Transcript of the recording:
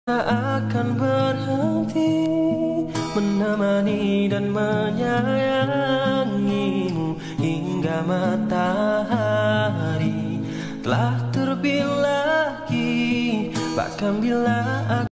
akan berhenti menemani dan menyayangimu hingga matahari telah terbit lagi. Bahkan bila